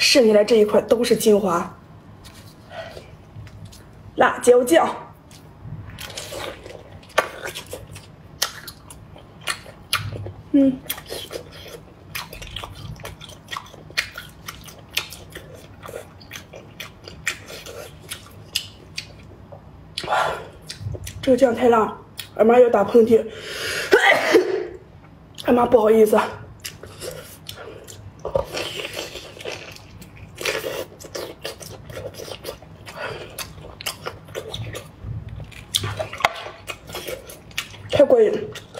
剩下来这一块都是精华。辣椒酱。 这个酱太辣，俺妈要打喷嚏，俺妈不好意思。太过瘾了。